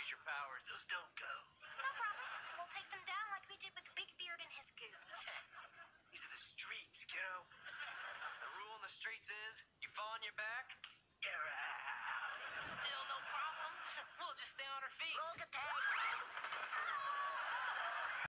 use your powers. Those don't go. No problem. We'll take them down like we did with Big Beard and his goons. These are the streets, kiddo. The rule in the streets is, you fall on your back, you're out.